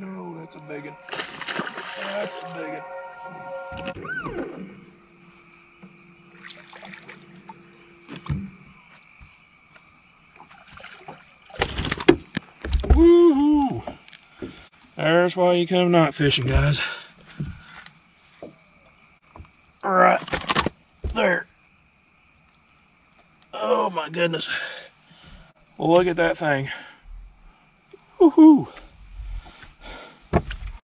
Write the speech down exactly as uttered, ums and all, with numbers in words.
Oh, that's a big one. That's a big one. Woohoo! There's why you come night fishing, guys. Right there. Oh my goodness. Well, look at that thing. Woohoo!